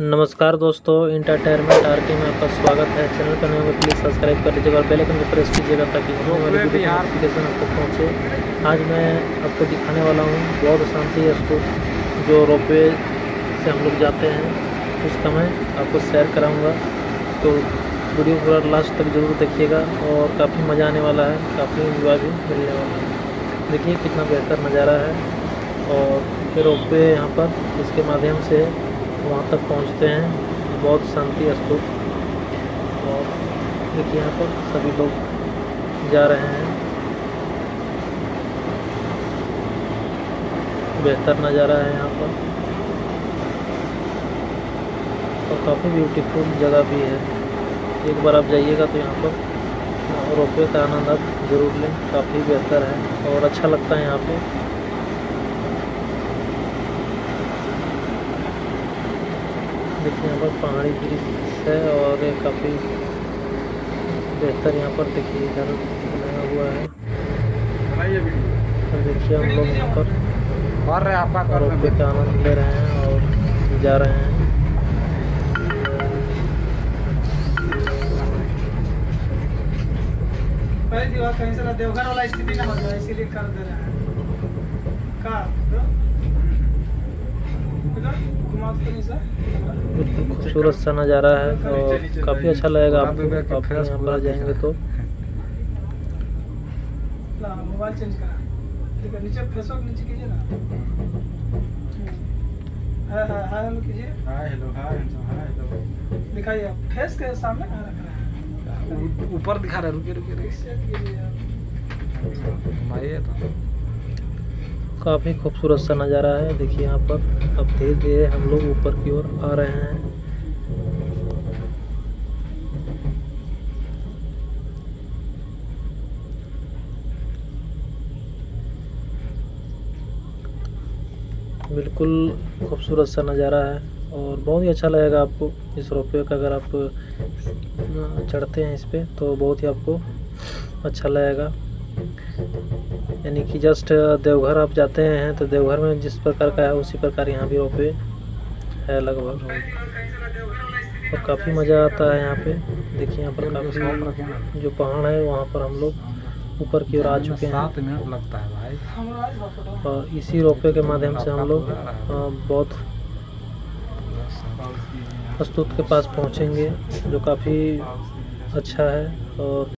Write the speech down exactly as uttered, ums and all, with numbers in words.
नमस्कार दोस्तों, entertainment are के में आपका स्वागत है। चैनल पर नए हो प्लीज़ सब्सक्राइब कर लीजिएगा और बेल आइकन को प्रेस कीजिएगा ताकि हमारी वीडियो की नोटिफिकेशन आपको पहुंचे। आज मैं आपको दिखाने वाला हूं बौद्ध शांति स्तूप, जो रोपवे से हम लोग जाते हैं, उसका मैं आपको शेयर कराऊंगा। तो वीडियो पूरा लास्ट तक जरूर देखिएगा और काफ़ी मज़ा आने वाला है, काफ़ी इंजॉय भी मिलने वाला है। देखिए कितना बेहतर नज़ारा है। और फिर रोपवे यहाँ पर इसके माध्यम से वहाँ तक पहुँचते हैं, बौद्ध शांति स्तूप। और देखिए यहाँ पर सभी लोग जा रहे हैं। बेहतर नज़ारा है यहाँ पर और काफ़ी ब्यूटीफुल जगह भी है। एक बार आप जाइएगा तो यहाँ पर रोपवे का आनंद आप जरूर लें, काफ़ी बेहतर है और अच्छा लगता है यहाँ पे। देखिए यहाँ पर पहाड़ी दृश्य है और ये काफ़ी बेहतर यहाँ पर देखिए इधर बनाया हुआ है। और देखिए हम लोग यहाँ पर रोपवे का आनंद ले रहे हैं और जा रहे हैं। कहीं से देवघर वाला स्थिति ना हो जाए, इसीलिए कर दे रहे हैं। बिल्कुल खूबसूरत सा नज़ारा है और काफ़ी अच्छा लगेगा आपको। आप यहाँ पर जाएंगे तो मोबाइल चेंज करा, ठीक है। नीचे फेसबुक नीचे कीजिए ना, हाय हाय हाय हेलो कीजिए, हाय हेलो हाय हेलो दिखाइए। फेस के सामने कहाँ रख रहा है? ऊपर दिखा रहा है। रुकिए रुकिए रुकिए तो काफ़ी खूबसूरत सा नज़ारा है। देखिए यहाँ पर अब धीरे धीरे हम लोग ऊपर की ओर आ रहे हैं। बिल्कुल खूबसूरत सा नज़ारा है और बहुत ही अच्छा लगेगा आपको इस रोपवे का। अगर आप चढ़ते हैं इस पे तो बहुत ही आपको अच्छा लगेगा। यानी कि जस्ट देवघर आप जाते हैं तो देवघर में जिस प्रकार का है उसी प्रकार यहाँ भी रोपवे है लगभग, और काफ़ी मज़ा आता है यहाँ पे। देखिए यहाँ पर काफ़ी जो पहाड़ है वहाँ पर हम लोग ऊपर की ओर आ चुके हैं। सात मिनट लगता है भाई। और इसी रोपवे के माध्यम से हम लोग बौद्ध स्तूप के पास पहुँचेंगे, जो काफ़ी अच्छा है। और